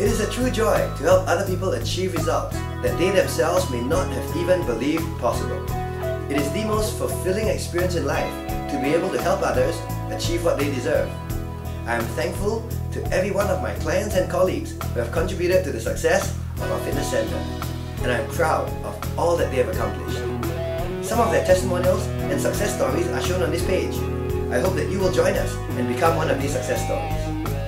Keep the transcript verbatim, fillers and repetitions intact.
is a true joy to help other people achieve results that they themselves may not have even believed possible. It is the most fulfilling experience in life to be able to help others achieve what they deserve. I am thankful to every one of my clients and colleagues who have contributed to the success of our fitness center, and I am proud of all that they have accomplished. Some of their testimonials and success stories are shown on this page. I hope that you will join us and become one of these success stories.